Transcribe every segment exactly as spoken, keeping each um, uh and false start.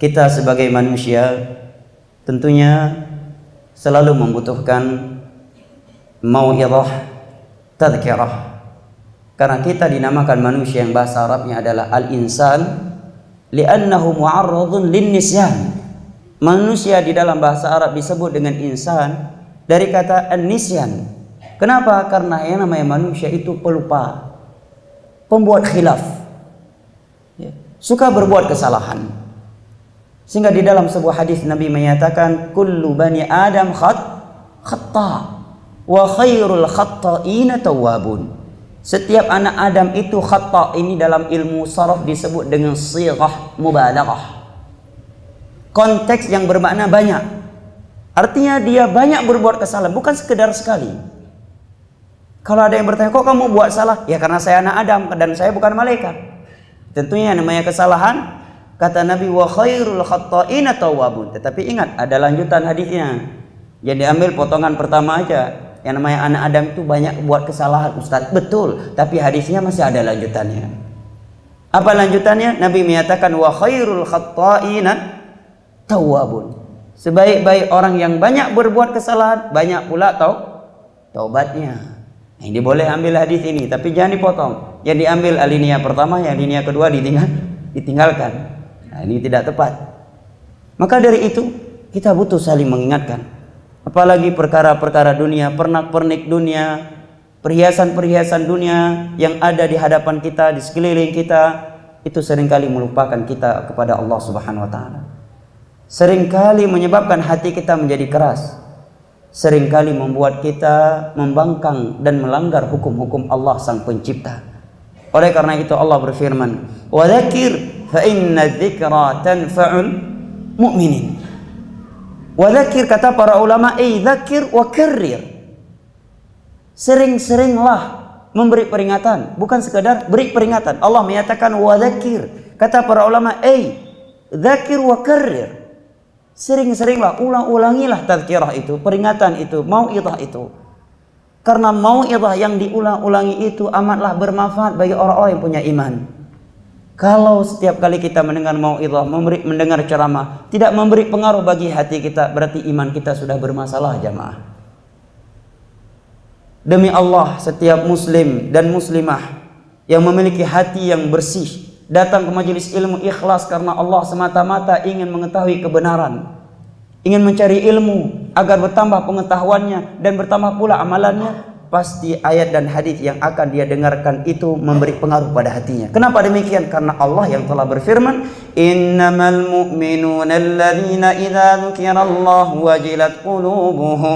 kita sebagai manusia tentunya selalu membutuhkan mau'izah, tadhkirah. Karena kita dinamakan manusia yang bahasa Arabnya adalah al-insan li'annahu mu'arradun lin-nisyan. Manusia di dalam bahasa Arab disebut dengan insan dari kata an-nisyan. Kenapa? Karena yang namanya manusia itu pelupa, pembuat khilaf, ya, suka berbuat kesalahan. Sehingga di dalam sebuah hadis Nabi menyatakan kullu bani Adam khat khata wa khairul khata'ina tawwabun. Setiap anak Adam itu khata. Ini dalam ilmu saraf disebut dengan sighah mubalaghah. Konteks yang bermakna banyak. Artinya dia banyak berbuat kesalahan, bukan sekedar sekali. Kalau ada yang bertanya, kok kamu buat salah? Ya karena saya anak Adam dan saya bukan malaikat. Tentunya namanya kesalahan. Kata Nabi wa khairul khata'ina tawwabun. Tetapi ingat ada lanjutan hadisnya. Jadi ambil potongan pertama aja. Yang namanya anak Adam itu banyak buat kesalahan, Ustaz. Betul, tapi hadisnya masih ada lanjutannya. Apa lanjutannya? Nabi menyatakan wa khairul khata'ina tawwabun. Sebaik-baik orang yang banyak berbuat kesalahan, banyak pula tau taubatnya. Nah, ini boleh ambil hadis ini, tapi jangan dipotong. Yang diambil alinea pertama, yang alinea kedua ditinggal, ditinggalkan. Nah, ini tidak tepat. Maka dari itu kita butuh saling mengingatkan. Apalagi perkara-perkara dunia, pernak-pernik dunia, perhiasan-perhiasan dunia yang ada di hadapan kita, di sekeliling kita, itu seringkali melupakan kita kepada Allah Subhanahu wa taala. Seringkali menyebabkan hati kita menjadi keras. Seringkali membuat kita membangkang dan melanggar hukum-hukum Allah Sang Pencipta. Oleh karena itu Allah berfirman, "Wa dzakir fa inna dzikra tanfa'ul mu'minin." Wa dzakir kata para ulama, "Ai dzakir wa karrir." Sering-seringlah memberi peringatan, bukan sekadar beri peringatan. Allah menyatakan wa dzakir. Kata para ulama, "Ai dzakir wa karrir." Sering-seringlah, ulang-ulangilah tazkirah itu, peringatan itu, mau'izah itu. Karena mau'izah yang diulang-ulangi itu amatlah bermanfaat bagi orang-orang yang punya iman. Kalau setiap kali kita mendengar mau'izah, memberi mendengar ceramah, tidak memberi pengaruh bagi hati kita, berarti iman kita sudah bermasalah, jamaah. Demi Allah, setiap muslim dan muslimah yang memiliki hati yang bersih, datang ke majelis ilmu ikhlas karena Allah semata-mata ingin mengetahui kebenaran, ingin mencari ilmu agar bertambah pengetahuannya dan bertambah pula amalannya, pasti ayat dan hadis yang akan dia dengarkan itu memberi pengaruh pada hatinya. Kenapa demikian? Karena Allah yang telah berfirman, "Innamal mu'minuna alladzina idza dzukirallahu wajilat qulubuhum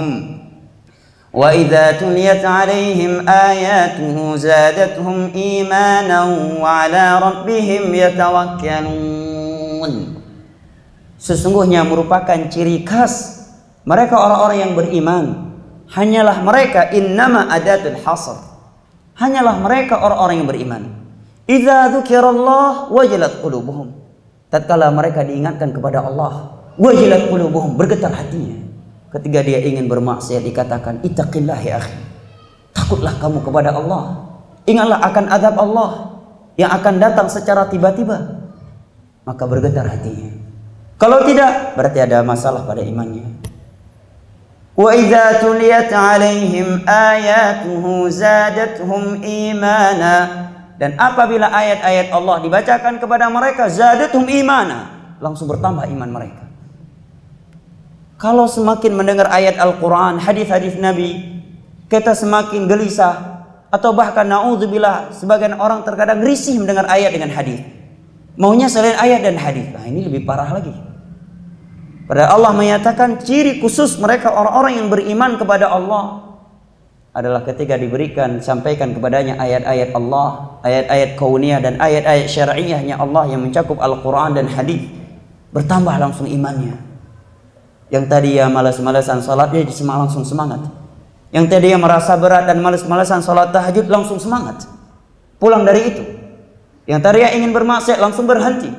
wa idza tuliyat 'alaihim ayatuhu zadatuhum imanan wa 'ala rabbihim yatawakkalun." Sesungguhnya merupakan ciri khas mereka orang-orang yang beriman. Hanyalah mereka, innama adatul hasr, hanyalah mereka orang-orang yang beriman. Idza dzukirallah wajilat qulubuhum. Tatkala mereka diingatkan kepada Allah, wajilat qulubuhum, bergetar hatinya. Ketika dia ingin bermaksiat dikatakan ittaqillah ya akhi, takutlah kamu kepada Allah, ingatlah akan azab Allah yang akan datang secara tiba-tiba, maka bergetar hatinya. Kalau tidak, berarti ada masalah pada imannya. Wa idza tuliyat 'alaihim ayatuhu zadatuhum imana. Dan apabila ayat-ayat Allah dibacakan kepada mereka, zadatuhum imana, langsung bertambah iman mereka. Kalau semakin mendengar ayat Al-Quran, hadis-hadis Nabi, kita semakin gelisah, atau bahkan na'udzubillah, sebagian orang terkadang risih mendengar ayat dengan hadis, maunya selain ayat dan hadis. Nah, ini lebih parah lagi. Padahal Allah menyatakan ciri khusus mereka orang-orang yang beriman kepada Allah adalah ketika diberikan, sampaikan kepadanya ayat-ayat Allah, ayat-ayat kauniyah dan ayat-ayat syar'iyahnya Allah yang mencakup Al-Quran dan hadis, bertambah langsung imannya. Yang tadi ya malas-malasan salat, dia langsung semangat. Yang tadi ya merasa berat dan malas-malasan salat tahajud, langsung semangat. Pulang dari itu. Yang tadi ya ingin bermaksiat, langsung berhenti.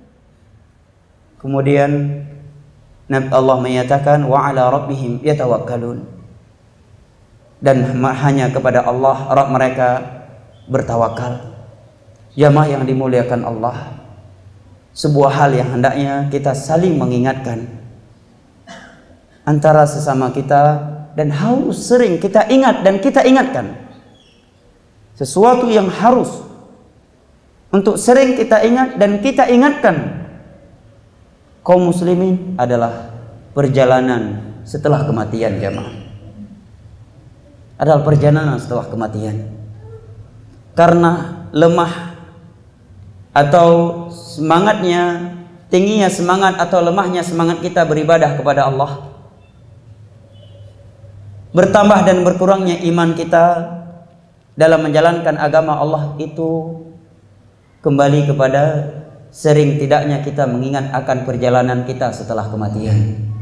Kemudian Allah menyatakan wa 'ala rabbihim yatawakkalun, dan hanya kepada Allah Rabb mereka bertawakal. Jamaah yang dimuliakan Allah, sebuah hal yang hendaknya kita saling mengingatkan antara sesama kita, dan harus sering kita ingat dan kita ingatkan. Sesuatu yang harus untuk sering kita ingat dan kita ingatkan kaum muslimin adalah perjalanan setelah kematian jamaah. Adalah perjalanan setelah kematian. Karena lemah atau semangatnya, tingginya semangat atau lemahnya semangat kita beribadah kepada Allah, bertambah dan berkurangnya iman kita dalam menjalankan agama Allah itu kembali kepada sering tidaknya kita mengingat akan perjalanan kita setelah kematian.